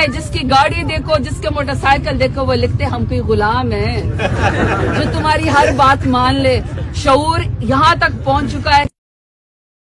है, जिसकी गाड़ी देखो, जिसके मोटरसाइकिल देखो, वो लिखते हम कोई गुलाम है जो तुम्हारी हर बात मान ले। शऊर यहाँ तक पहुंच चुका है।